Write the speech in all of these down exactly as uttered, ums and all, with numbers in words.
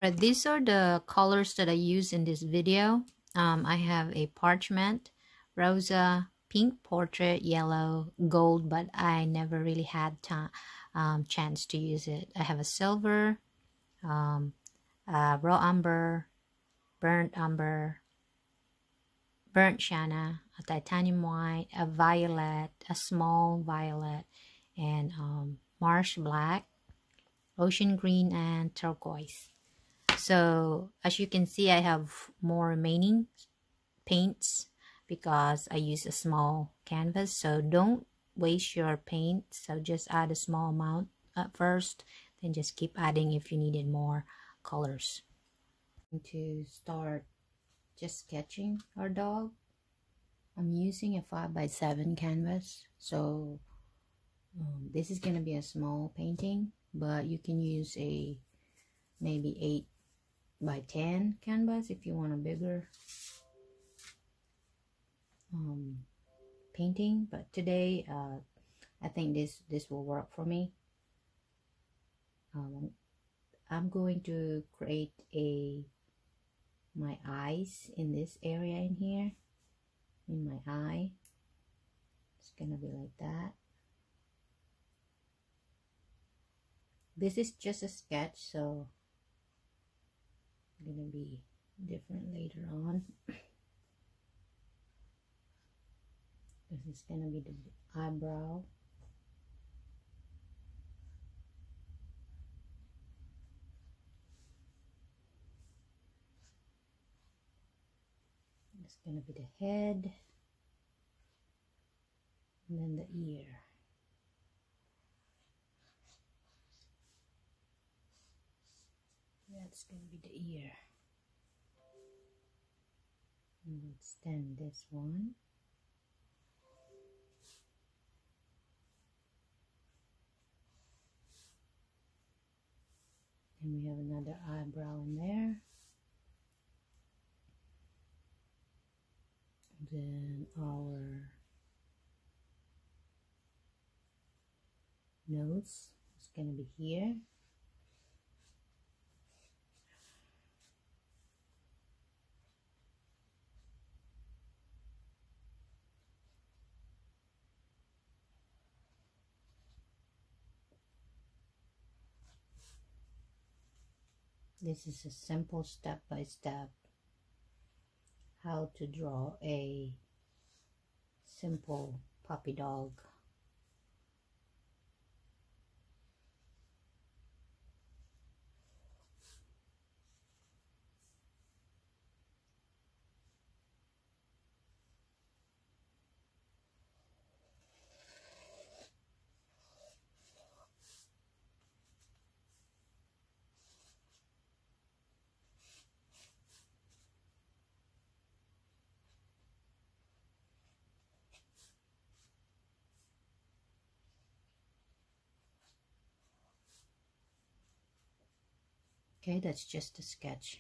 But these are the colors that I use in this video. Um, I have a parchment, rosa, pink portrait, yellow, gold, but I never really had time, um, chance to use it. I have a silver, um, uh, raw umber, burnt umber, burnt sienna, a titanium white, a violet, a small violet, and um, marsh black, ocean green, and turquoise. So as you can see, I have more remaining paints because I use a small canvas. So don't waste your paint. So just add a small amount at first, then just keep adding if you needed more colors. To start just sketching our dog, I'm using a five by seven canvas. So um, this is going to be a small painting, but you can use a maybe eight by ten canvas if you want a bigger um, painting. But today uh, I think this this will work for me. um, I'm going to create a my eyes in this area in here, in my eye. It's gonna be like that. This is just a sketch, so gonna be different later on. This is gonna be the eyebrow. It's gonna be the head, and then the ear. That's gonna be the ear. And let's extend this one. And we have another eyebrow in there. Then our nose is gonna be here. This is a simple step-by-step how to draw a simple puppy dog. Okay, that's just a sketch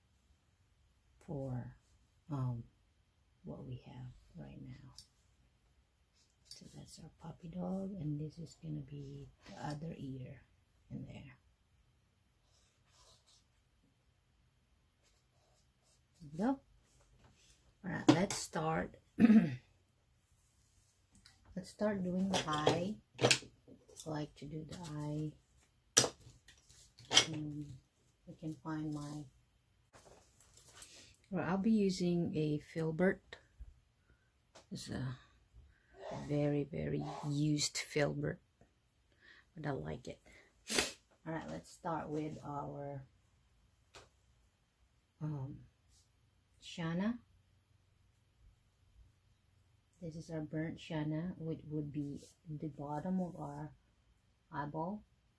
for um, what we have right now. So that's our puppy dog, and this is going to be the other ear in there. There we go. All right, let's start. Let's start doing the eye. I like to do the eye. Um, I can find my, well, I'll be using a filbert. It's a very very used filbert, but I like it. All right, let's start with our um, sienna. This is our burnt sienna, which would be the bottom of our eyeball.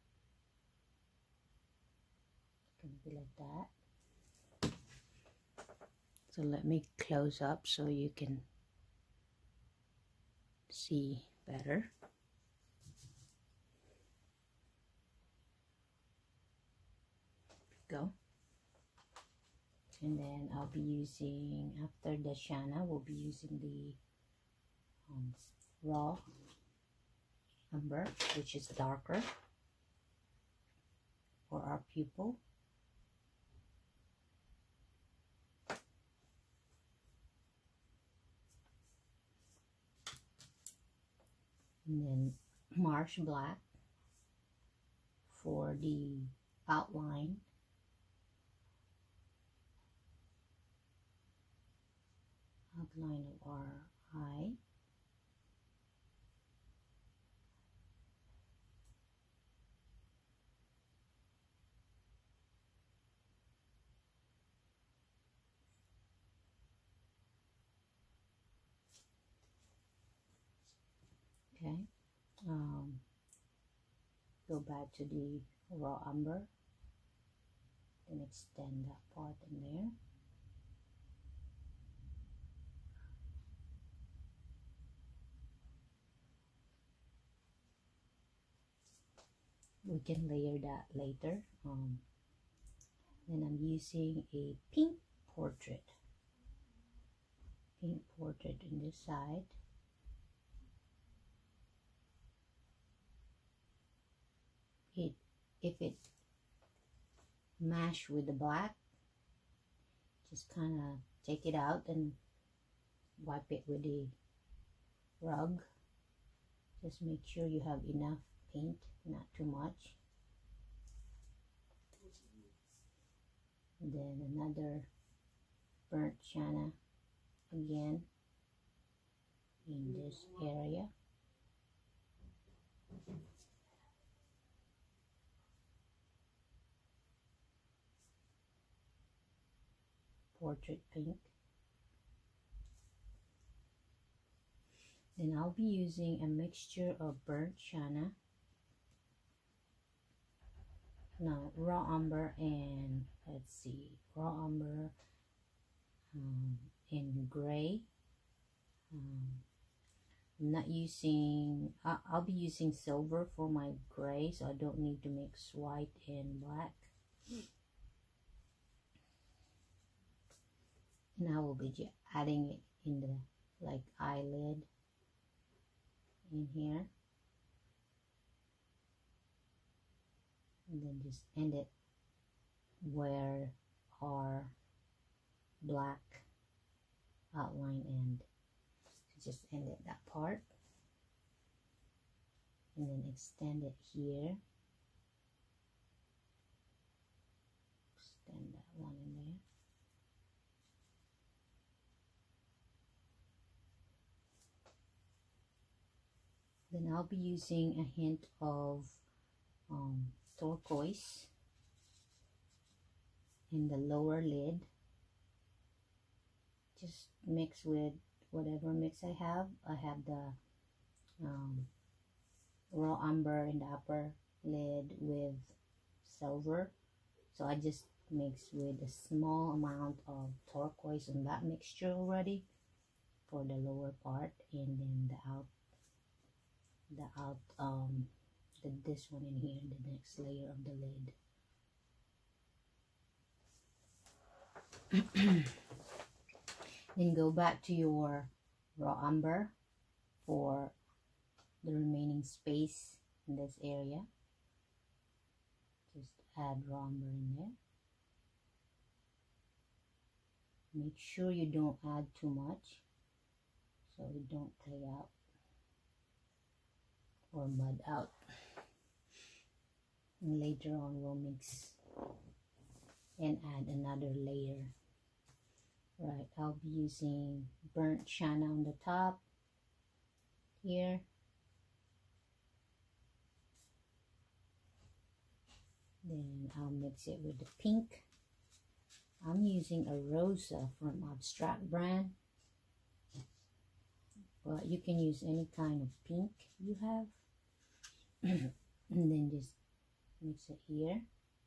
Be like that. So let me close up so you can see better. Go. And then I'll be using, after the sienna, we'll be using the um, raw umber, which is darker for our pupil. And then marsh black for the outline. Outline of our eye. Okay. Um, go back to the raw umber and extend that part in there. We can layer that later. Um, then I'm using a pink portrait. Pink portrait in this side. It, if it mash with the black, just kind of take it out and wipe it with the rug. Just make sure you have enough paint, not too much. And then another burnt sienna again in this area. Portrait pink. Then I'll be using a mixture of burnt sienna, no, raw umber and let's see, raw umber um, in gray. Um, I'm not using, I, I'll be using silver for my gray, so I don't need to mix white and black. And I will be adding it in the like eyelid in here, and then just end it where our black outline end. So just end it that part, and then extend it here. Extend that one in there. Then I'll be using a hint of um, turquoise in the lower lid. Just mix with whatever mix I have. I have the um, raw umber in the upper lid with silver. So I just mix with a small amount of turquoise in that mixture already for the lower part, and then the out the out um the, this one in here, the next layer of the lid. Then go back to your raw umber for the remaining space in this area. Just add raw umber in there. Make sure you don't add too much so it don't play out or mud out. And later on we'll mix and add another layer. Right, I'll be using burnt sienna on the top here. Then I'll mix it with the pink. I'm using a Rosa from Abstract brand, but you can use any kind of pink you have. And then just mix it here.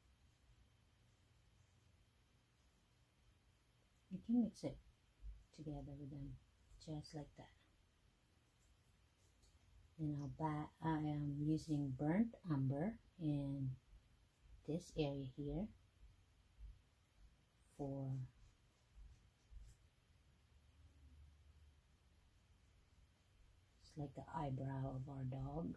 You can mix it together with them just like that. Then I'll back, I am using burnt umber in this area here for it's like the eyebrow of our dog.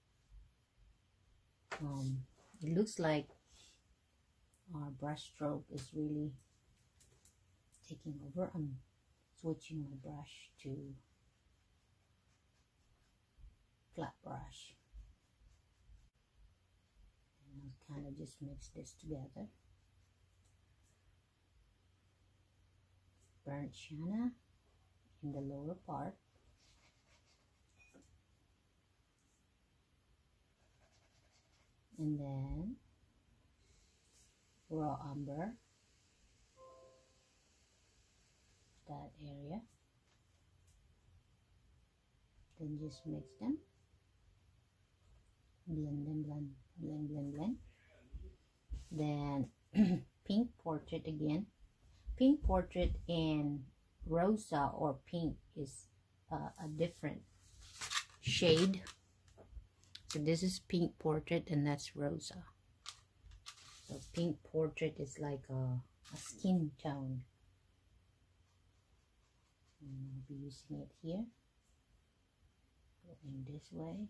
Um, it looks like our brush stroke is really taking over. I'm switching my brush to flat brush. And I'll kind of just mix this together. Burnt sienna in the lower part. And then raw umber, that area. Then just mix them, blend them, blend, blend, blend, blend. Then pink portrait again. Pink portrait and rosa or pink is uh, a different shade. So this is pink portrait and that's rosa. So pink portrait is like a, a skin tone. And I'll be using it here. Going this way.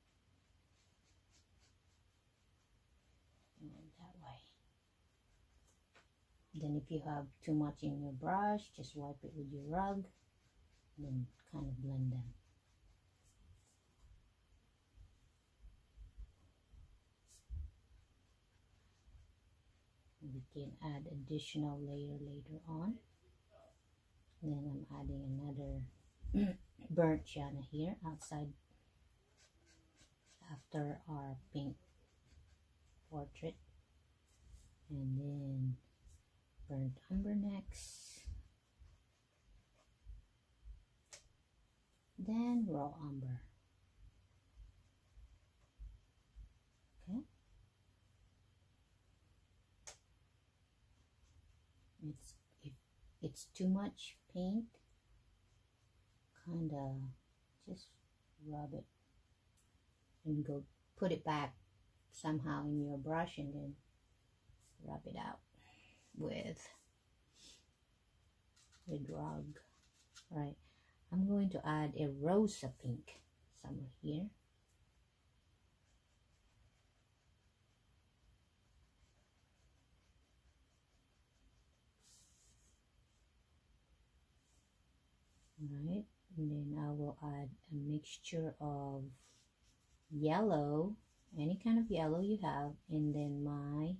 And that way. Then if you have too much in your brush, just wipe it with your rug. And then kind of blend them. We can add additional layer later on. Then I'm adding another burnt sienna here outside after our pink portrait. And then burnt umber next. Then raw umber. Okay. It's if it's too much paint, kind of just rub it and go put it back somehow in your brush and then rub it out with with rug. Right, I'm going to add a rosa pink somewhere here. Right, and then I will add a mixture of yellow, any kind of yellow you have, and then my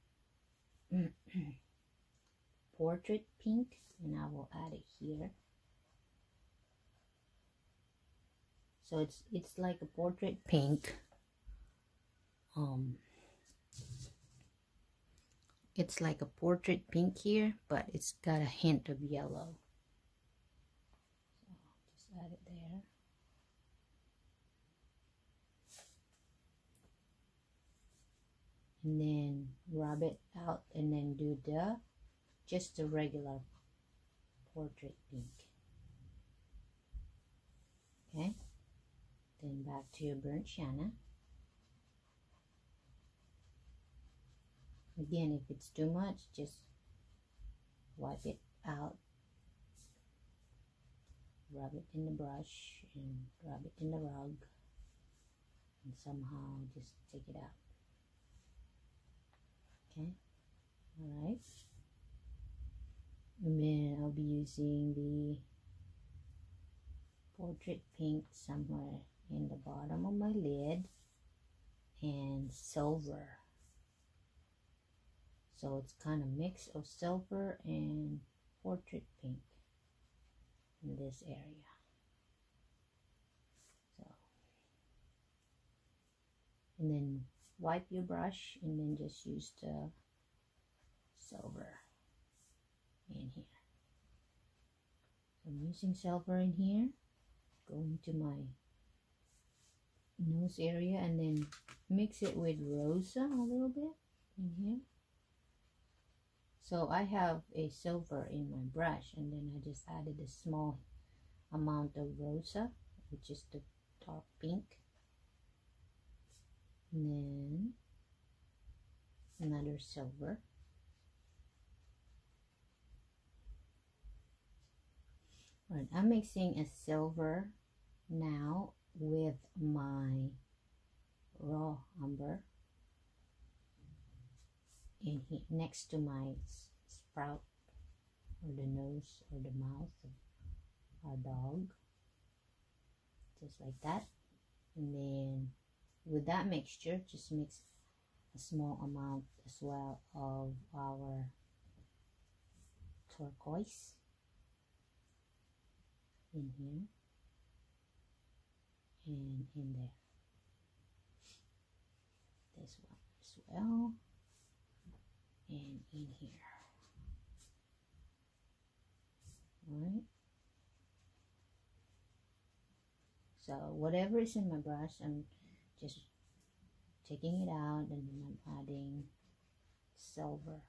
portrait pink, and I will add it here. So it's it's like a portrait pink. Um, it's like a portrait pink here, but it's got a hint of yellow. Add it there. And then rub it out and then do the just the regular portrait pink. Okay, then back to your burnt sienna. Again, if it's too much, just wipe it out. Rub it in the brush and rub it in the rug and somehow just take it out. Okay, all right. And then I'll be using the portrait pink somewhere in the bottom of my lid and silver. So it's kind of mix of silver and portrait pink in this area. So, and then wipe your brush and then just use the silver in here. So I'm using silver in here, going to my nose area and then mix it with rosa a little bit in here. So I have a silver in my brush and then I just added a small amount of rosa, which is the dark pink. And then another silver. Right, I'm mixing a silver now with my raw umber in here next to my sprout or the nose or the mouth of our dog, just like that. And then with that mixture, just mix a small amount as well of our turquoise in here and in there. This one as well, and in here. All right. So whatever is in my brush, I'm just taking it out, and then I'm adding silver.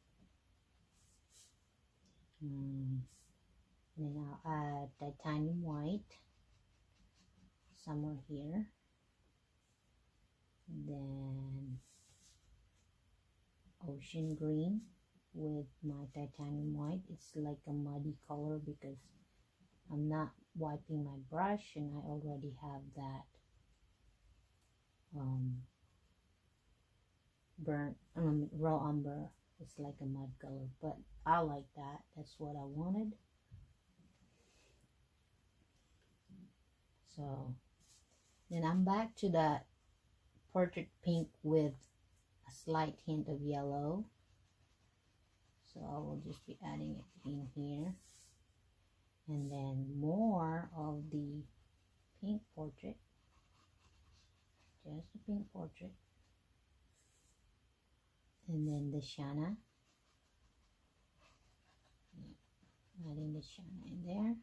Mm. And then I'll add titanium white somewhere here. And then ocean green with my titanium white. It's like a muddy color because I'm not wiping my brush, and I already have that um, burnt um, raw umber. It's like a mud color, but I like that. That's what I wanted. So then I'm back to that portrait pink with a slight hint of yellow. So I will just be adding it in here. And then more of the pink portrait. Just the pink portrait. And then the Shana. Adding the Shana in there.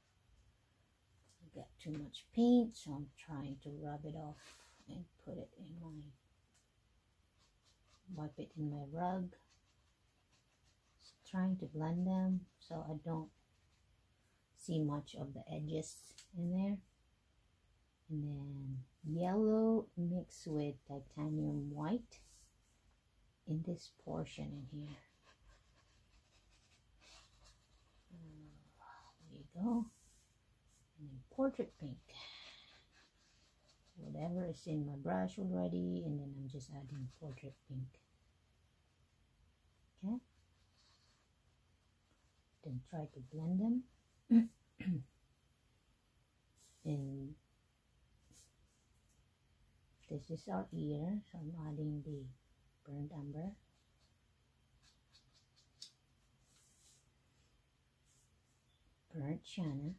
I got too much paint, so I'm trying to rub it off and put it in my, wipe it in my rug. So trying to blend them so I don't see much of the edges in there. And then yellow mixed with titanium white in this portion in here. Uh, there you go. And then portrait pink. Whatever is in my brush already, and then I'm just adding portrait pink. Okay. Then try to blend them. And this is our ear, so I'm adding the burnt umber. Burnt Shana.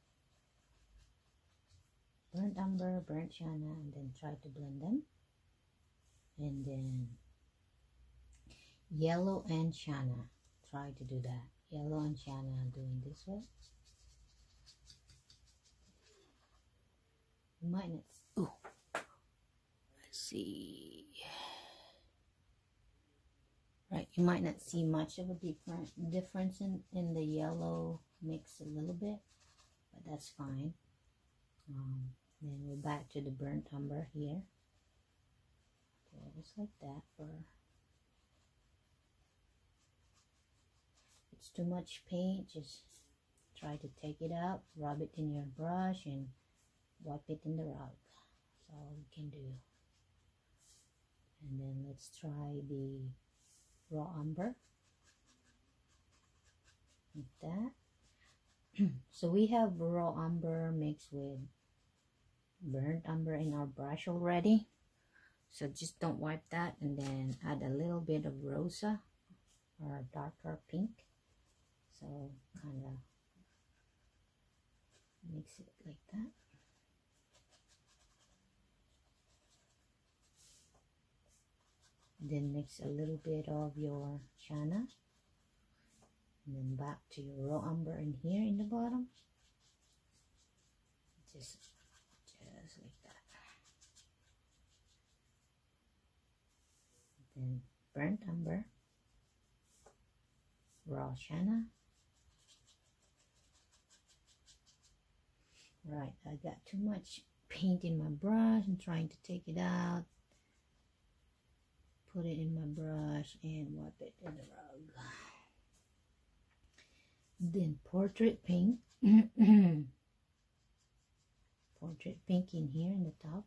Burnt umber, burnt Shana, and then try to blend them. And then yellow and Shana. Try to do that. Yellow and Shana doing this way. You might not. Ooh. Let's see. Right, you might not see much of a different difference in in the yellow mix a little bit, but that's fine. Um, then we're back to the burnt umber here. Okay, just like that. For if it's too much paint, just try to take it out, rub it in your brush, and wipe it in the rug. That's all you can do. And then let's try the raw umber. Like that. So we have raw umber mixed with burnt umber in our brush already. So just don't wipe that, and then add a little bit of rosa or darker pink. So kind of mix it like that. Then mix a little bit of your Shana, and then back to your raw umber in here in the bottom. Just, just like that. Then burnt umber, raw Shana. Right, I got too much paint in my brush. I'm trying to take it out. Put it in my brush and wipe it in the rug. Then portrait pink. Portrait pink in here in the top.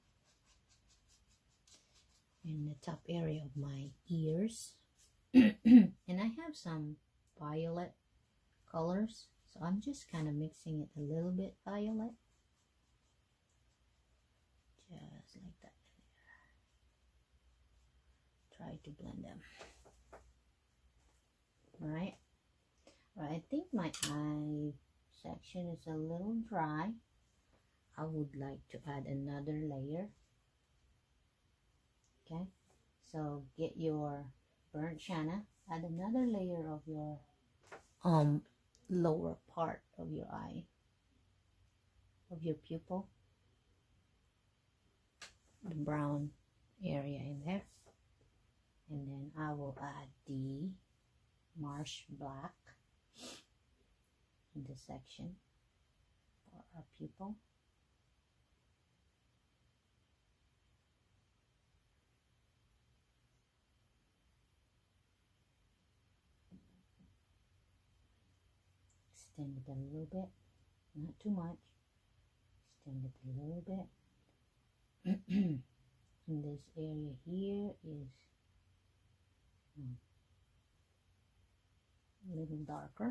In the top area of my ears. And I have some violet colors. So I'm just kind of mixing it a little bit violet. just like that. Try to blend them. All right. All right, I think my eye section is a little dry. I would like to add another layer. Okay, so get your burnt sienna, add another layer of your um lower part of your eye, of your pupil, the brown area in there, and then I will add the marsh black in this section for our pupil. Extend it a little bit, not too much. Extend it a little bit. And this area here is um, a little darker.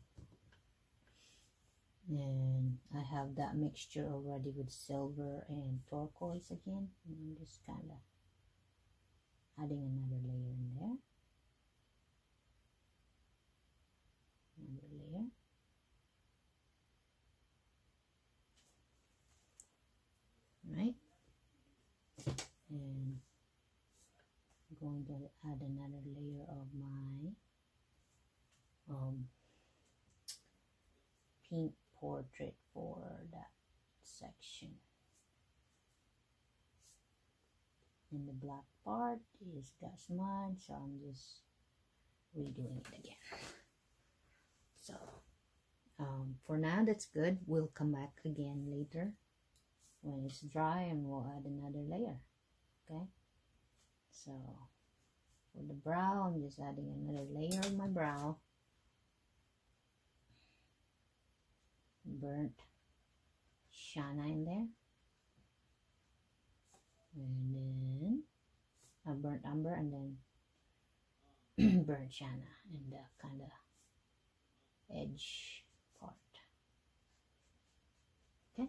And I have that mixture already with silver and turquoise again. And I'm just kind of adding another layer in there. Another layer. Right, and I'm going to add another layer of my um, pink portrait for that section, and the black part is got smudged, so I'm just redoing it again. So um, for now that's good. We'll come back again later when it's dry and we'll add another layer. Okay, so for the brow, I'm just adding another layer of my brow, burnt sienna in there, and then a burnt umber, and then burnt sienna in the kind of edge part. Okay.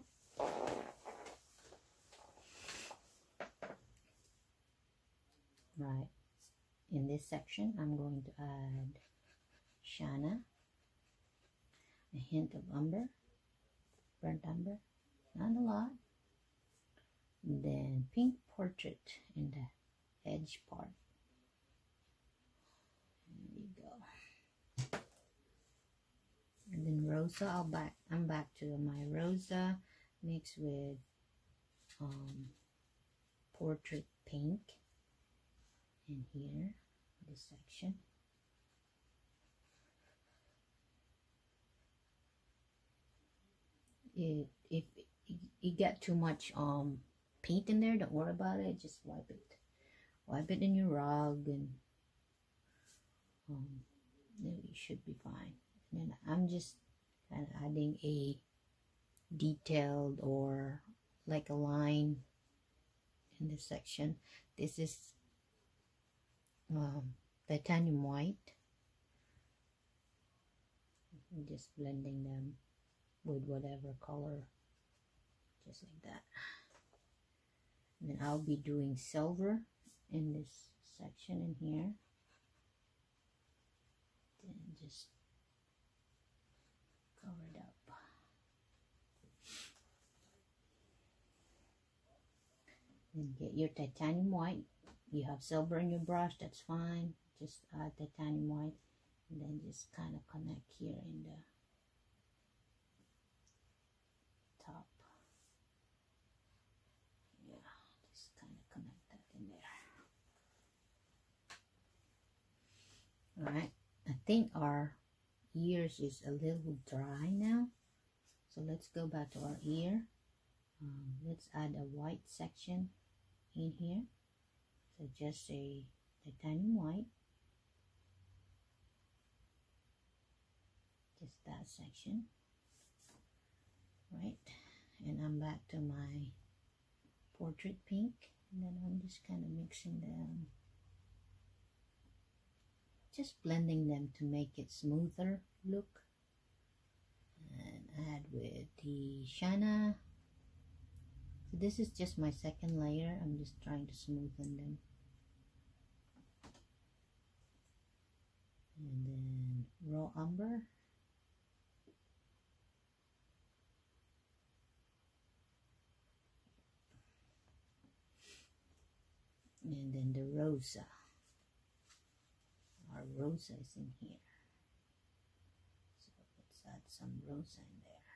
Right, in this section I'm going to add sienna, a hint of umber, burnt umber, not a lot, and then pink portrait in the edge part. There you go. And then rosa, I'll back I'm back to my rosa mixed with um, portrait pink in here, this section. It, if you get too much um paint in there, don't worry about it. Just wipe it, wipe it in your rug, and um, you should be fine. And then I'm just kind of adding a detailed or like a line in this section. This is um, titanium white. I'm just blending them with whatever color, just like that. And then I'll be doing silver in this section in here. Then just cover it up. Then get your titanium white. You have silver in your brush, that's fine. Just add titanium white, and then just kind of connect here in the top. Yeah, just kind of connect that in there. All right, I think our ears is a little dry now, so let's go back to our ear. Um, let's add a white section in here. So just a titanium white, just that section, right? And I'm back to my portrait pink, and then I'm just kind of mixing them, just blending them to make it smoother look, and add with the sienna, So this is just my second layer. I'm just trying to smoothen them. And then raw umber. And then the rosa. Our rosa is in here. So let's add some rosa in there.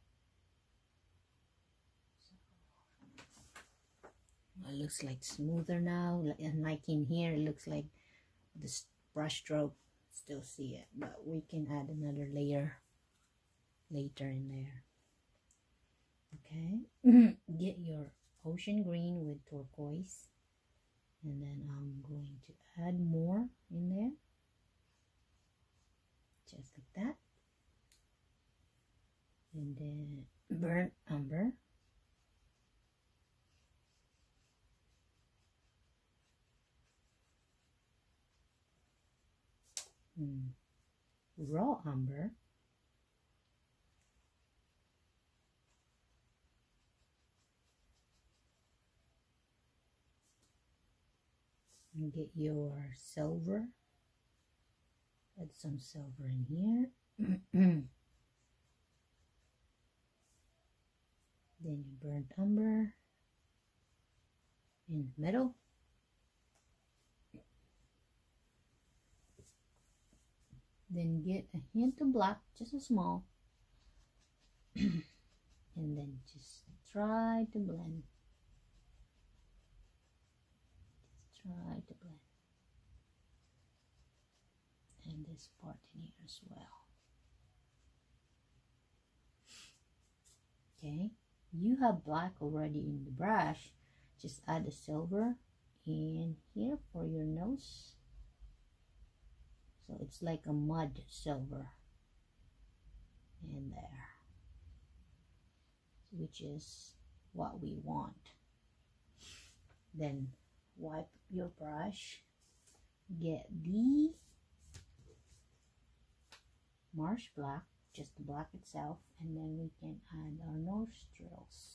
So it looks like smoother now. And like in here, it looks like this brush stroke. Still see it, but we can add another layer later in there. Okay. Get your ocean green with turquoise. And then I'm going to add more in there. Just like that. And then burnt umber. Hmm. Raw umber. And get your silver. Add some silver in here. Then your burnt umber in the middle. Then get a hint of black, just a small. And then just try to blend. Try to blend. And this part in here as well. Okay, you have black already in the brush. Just add the silver in here for your nose. So it's like a mud silver in there, which is what we want. Then wipe your brush, get the marsh black, just the black itself, and then we can add our nostrils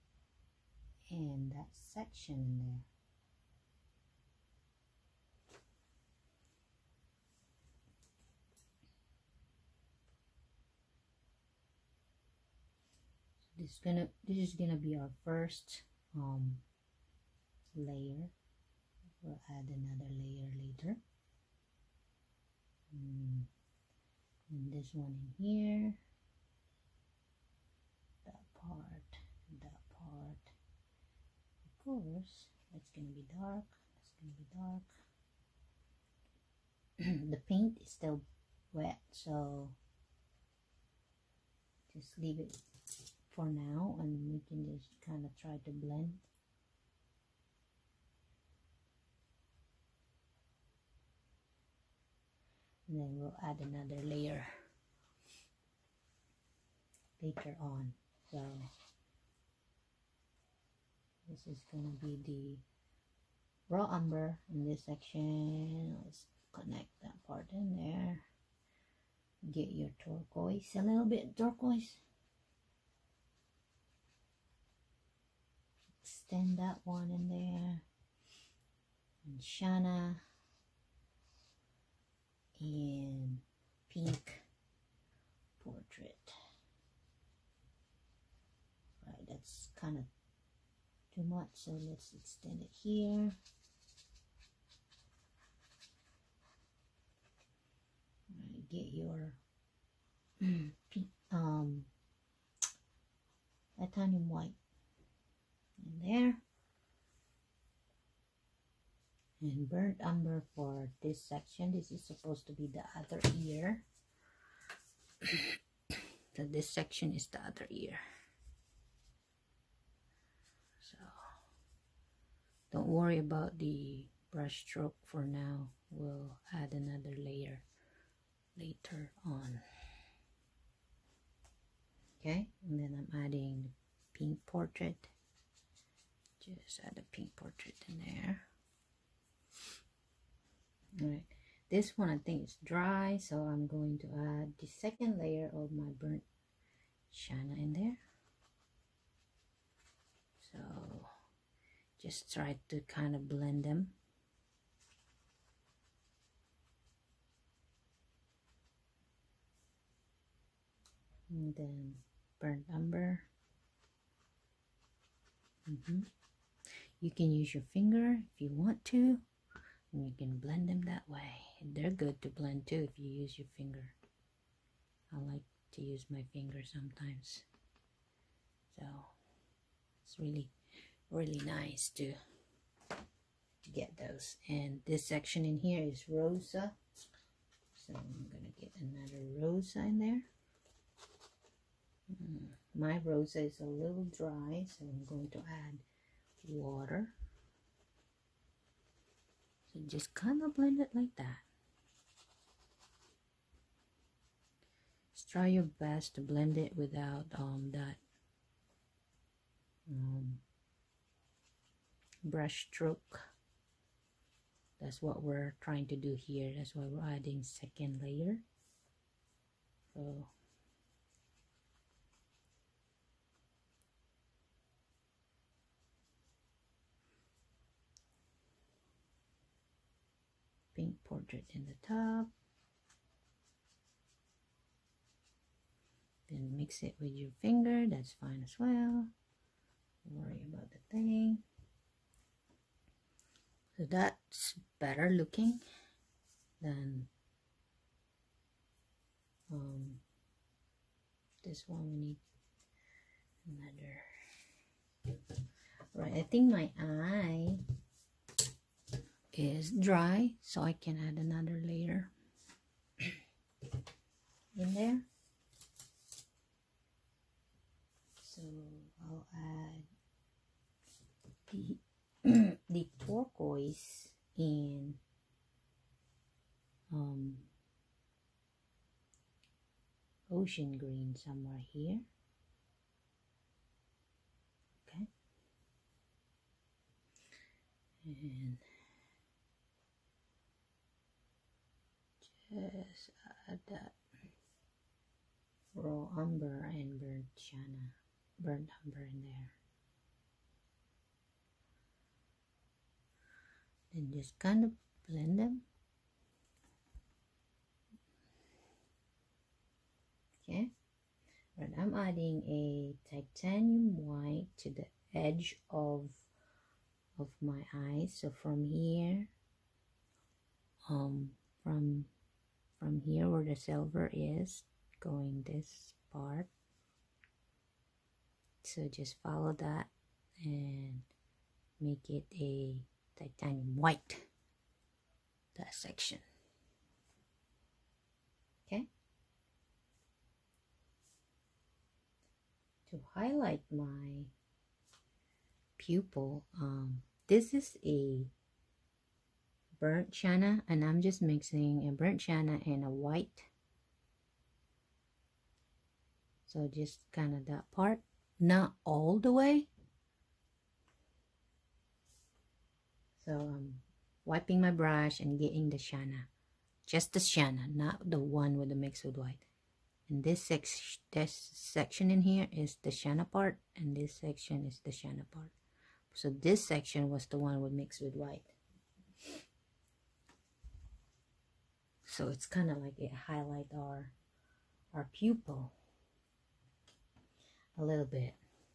in that section in there. So this is gonna this is gonna be our first um layer. We'll add another layer later. Mm. And this one in here, that part, that part. Of course, that's gonna be dark. That's gonna be dark. The paint is still wet, so just leave it for now, and we can just kind of try to blend. And then we'll add another layer later on. So this is gonna be the raw umber in this section. Let's connect that part in there. Get your turquoise, a little bit turquoise. Extend that one in there. And Shana. And pink portrait. Right, that's kind of too much, so let's extend it here. Right, get your pink, um titanium white in there. And burnt umber for this section. This is supposed to be the other ear. So this section is the other ear. So don't worry about the brush stroke for now. We'll add another layer later on. Okay, and then I'm adding the pink portrait. Just add a pink portrait in there. Alright, this one I think is dry, so I'm going to add the second layer of my burnt Shana in there. So just try to kind of blend them. And then burnt umber. Mm-hmm. You can use your finger if you want to, and you can blend them that way. They're good to blend too if you use your finger. I like to use my finger sometimes. So it's really, really nice to get those. And this section in here is rosa. So I'm gonna get another rosa in there. Mm, my rosa is a little dry, so I'm going to add water. So just kind of blend it like that. Just try your best to blend it without um, that um, brush stroke. That's what we're trying to do here. That's why we're adding second layer. So pink portrait in the top. Then mix it with your finger. That's fine as well. Don't worry about the thing. So that's better looking than um, this one. We need another. Right, I think my eye is dry, so I can add another layer in there. So I'll add the the turquoise in um, ocean green somewhere here. Okay, and just add that raw umber and burnt sienna, burnt umber in there. Then just kind of blend them. Okay, right, I'm adding a titanium white to the edge of of my eyes. So from here, um, from from here where the silver is, going this part. So just follow that and make it a titanium white, that section. Okay, to highlight my pupil, um this is a burnt sienna, and I'm just mixing a burnt sienna and a white. So just kind of that part, not all the way. So I'm wiping my brush and getting the sienna, just the sienna, not the one with the mix with white. And this, sec this section in here is the sienna part, and this section is the sienna part. So this section was the one with mixed with white. So it's kind of like it highlight our our pupil a little bit.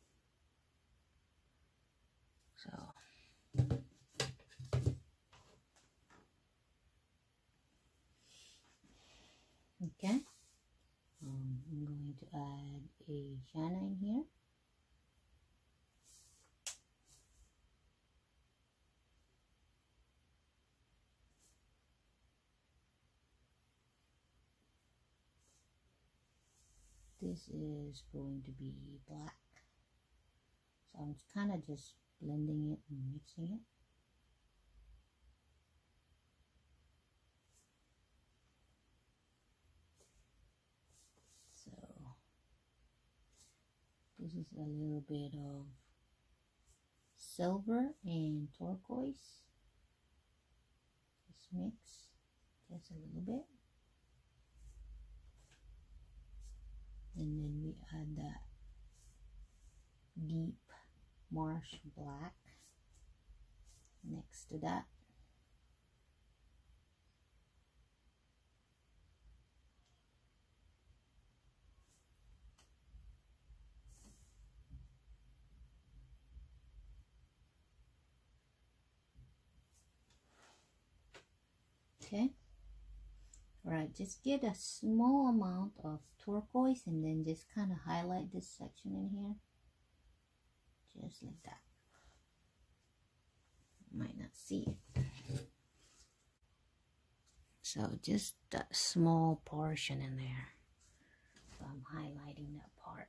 So okay, um, I'm going to add a sienna in here. This is going to be black. So I'm kind of just blending it and mixing it. So this is a little bit of silver and turquoise. Just mix just a little bit. And then we add that deep marsh black. next to that. Okay. All right, just get a small amount of turquoise and then just kind of highlight this section in here. Just like that. Might not see it. So just that small portion in there. So I'm highlighting that part.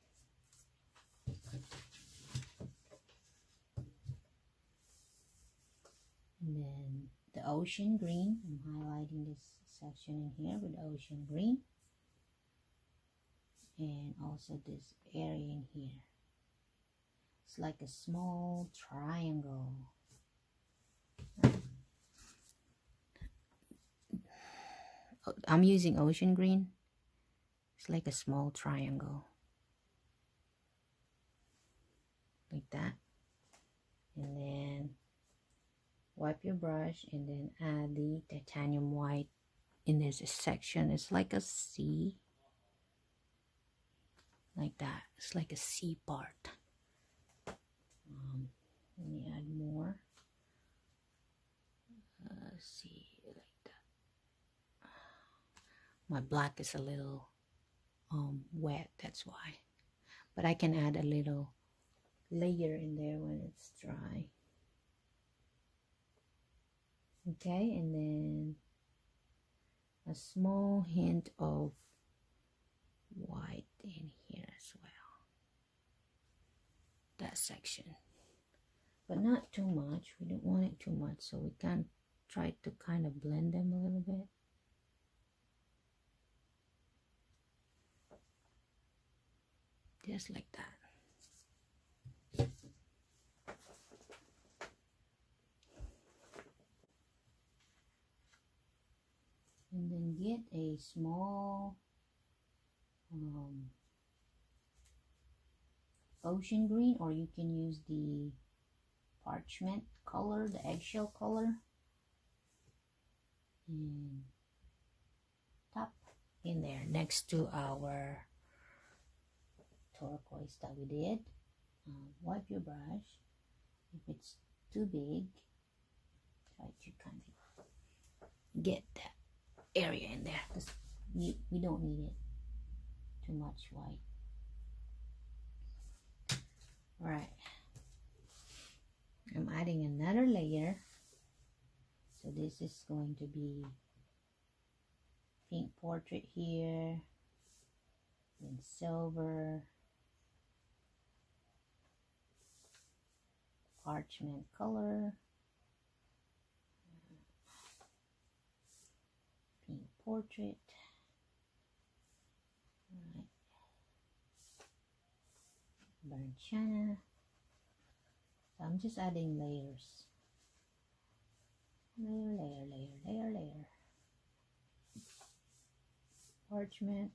And then the ocean green, I'm highlighting this section in here with ocean green. And also this area in here. It's like a small triangle. I'm using ocean green. It's like a small triangle. Like that. And then wipe your brush and then add the titanium white in this section. It's like a C. Like that. It's like a C part. Um, let me add more. Uh, see, like that. My black is a little um, wet, that's why. But I can add a little layer in there when it's dry. Okay, and then a small hint of white in here as well. That section. But not too much. We don't want it too much, so we can try to kind of blend them a little bit. Just like that. And then get a small um, ocean green, or you can use the parchment color, the eggshell color, and tap in there next to our turquoise that we did. Um, wipe your brush. If it's too big, try to kind of get that area in there, because we, we don't need it too much white. All right, I'm adding another layer. So this is going to be pink portrait here, then silver, parchment color, pink portrait. All right. Burnt sienna. So I'm just adding layers. Layer, layer, layer, layer, layer. Parchment.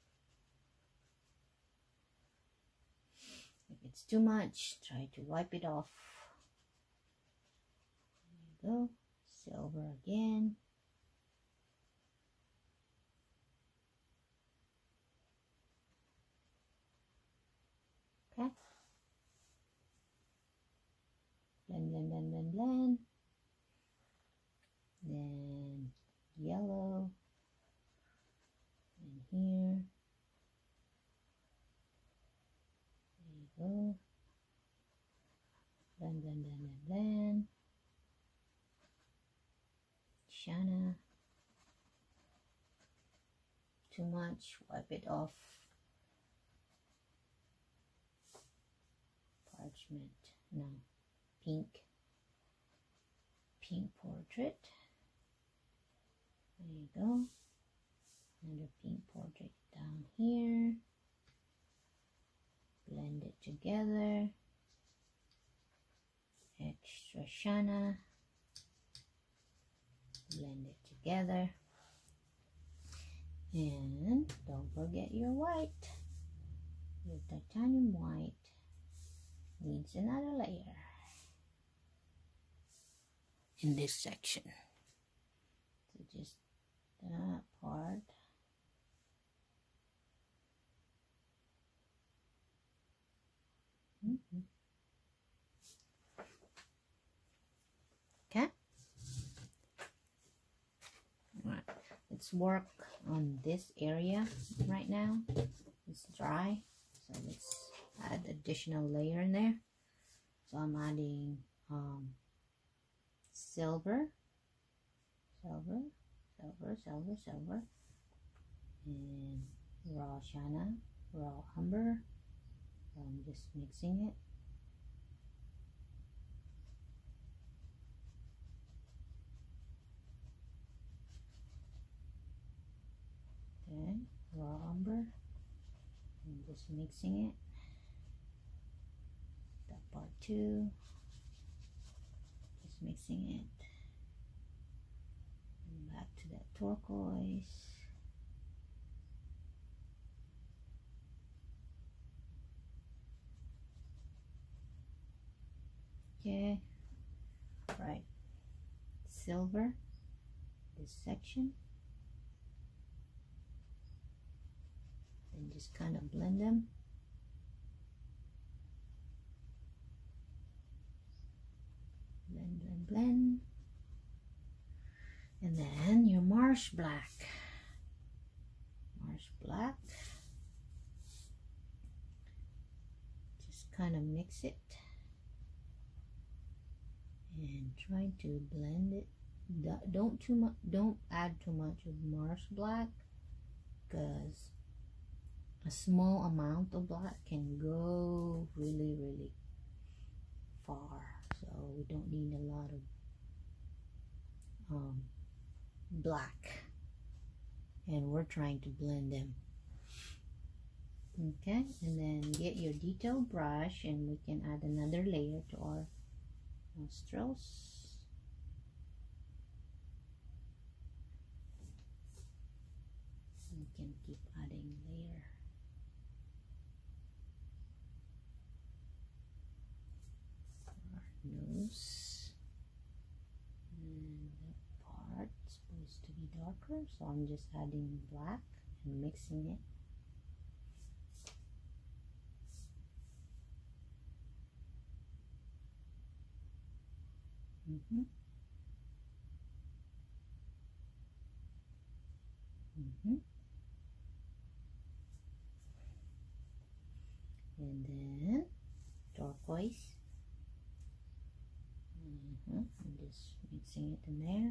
If it's too much, try to wipe it off. There you go. Silver again. Okay. Blend, blend, blend, blend, blend. Then yellow. And here. There you go. Blend, blend, blend, blend, blend. Sienna. Too much, wipe it off. Parchment, no, pink. Pink portrait. There you go. Another pink portrait down here. Blend it together. Extra sienna. Blend it together. And don't forget your white. Your titanium white needs another layer. in this section. So just that part. Mm-hmm. Okay. All right. Let's work on this area right now. It's dry, so let's add additional layer in there. So I'm adding um, silver, silver, silver, silver, silver, and raw sienna, raw umber. So I'm just mixing it. Then raw umber. I'm just mixing it. That part too. Just mixing it. And back to that turquoise. Okay. Right. Silver. This section. And just kind of blend them. Blend, blend, blend. And then your marsh black. Marsh black. Just kind of mix it. And try to blend it. Don't too much. Don't add too much of marsh black, because a small amount of black can go really, really far. So we don't need a lot of um, black, and we're trying to blend them. Okay, and then get your detail brush, and we can add another layer to our nostrils. We can keep adding layer. Nose, and that part is supposed to be darker, so I'm just adding black and mixing it. Mm-hmm. Mm-hmm. And then turquoise. Mm-hmm. I'm just mixing it in there.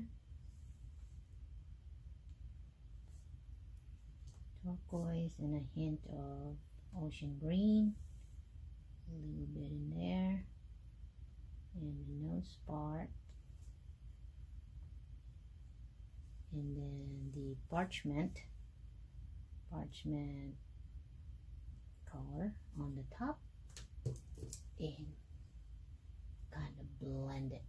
Turquoise and a hint of ocean green. A little bit in there. And the nose part. And then the parchment. Parchment color on the top. And kind of blend it.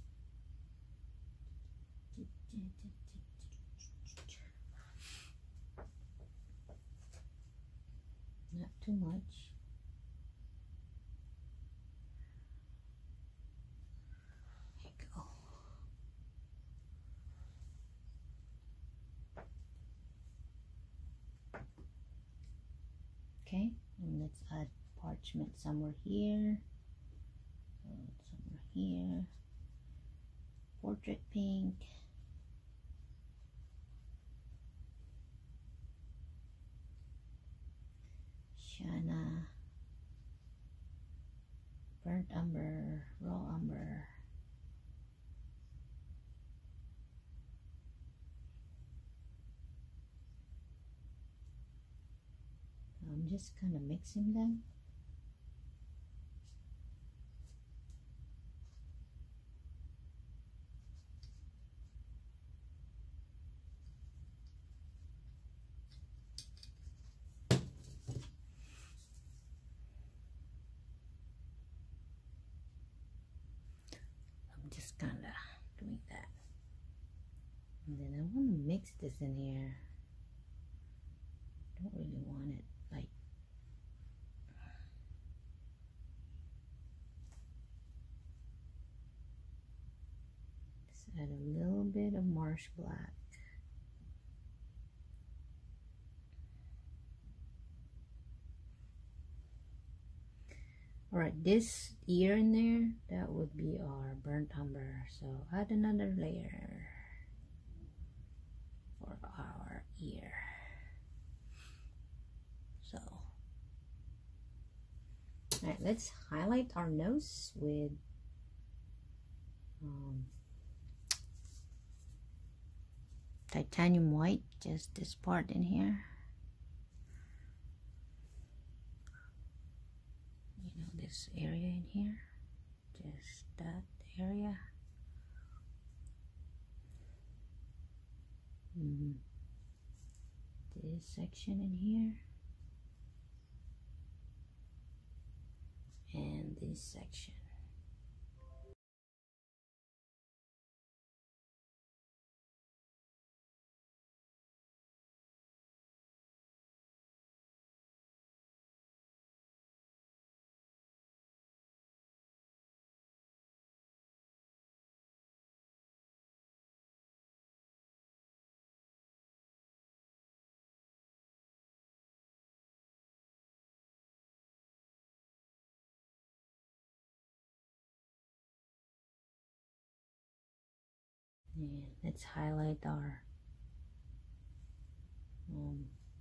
Not too much. There you go. Okay, and let's add parchment somewhere here. So somewhere here. Portrait pink. Sienna. Burnt umber. Raw umber. I'm just kind of mixing them. I'm just kind of doing that. And then I want to mix this in here. I don't really want it like add a little bit of marsh black. All right, this ear in there, that would be our burnt umber. So add another layer for our ear. So, all right, let's highlight our nose with um, titanium white, just this part in here. You know, this area in here, just that area. Mm. This section in here. And this section. And let's highlight our um,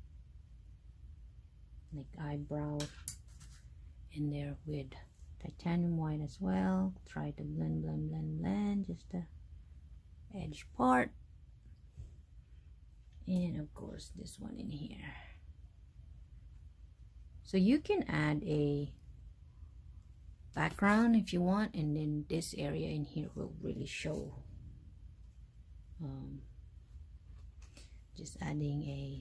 like eyebrow in there with titanium white as well. Try to blend, blend, blend, blend, just the edge part. And of course this one in here. So you can add a background if you want, and then this area in here will really show. Um, just adding a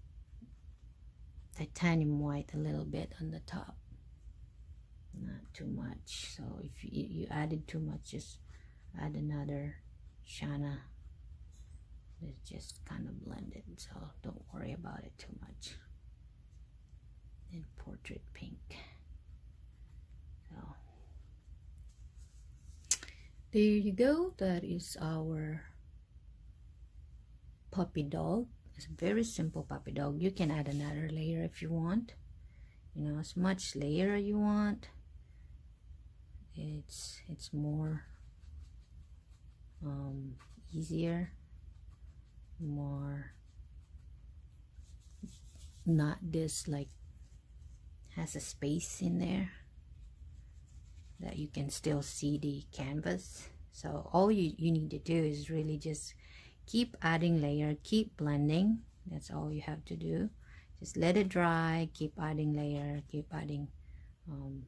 titanium white a little bit on the top, not too much. So if you, you added too much, just add another shana. It's just kind of blended, so don't worry about it too much. And portrait pink. So there you go. That is our puppy dog. It's a very simple puppy dog. You can add another layer if you want, you know, as much layer you want. It's it's more um, easier, more not this like has a space in there that you can still see the canvas. So all you, you need to do is really just keep adding layer, keep blending. That's all you have to do. Just let it dry, keep adding layer, keep adding um,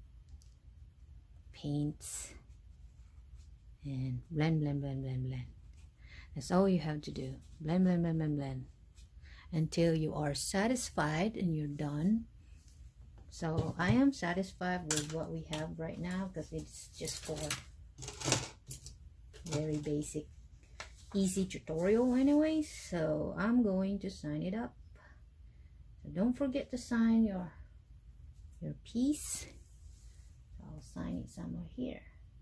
paints, and blend, blend, blend, blend, blend. That's all you have to do. Blend, blend, blend, blend, blend until you are satisfied and you're done. So I am satisfied with what we have right now because it's just for very basic easy tutorial anyways. So I'm going to sign it up. So don't forget to sign your your piece. So I'll sign it somewhere here.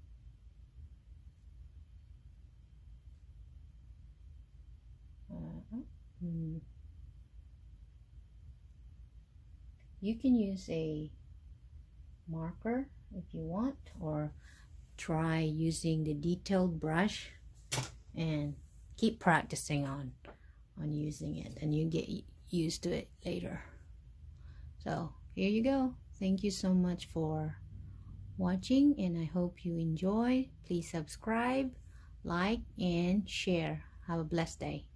Uh-huh. Mm. You can use a marker if you want, or try using the detailed brush and keep practicing on on using it, and you get used to it later. So here you go. Thank you so much for watching, and I hope you enjoy. Please subscribe, like, and share. Have a blessed day.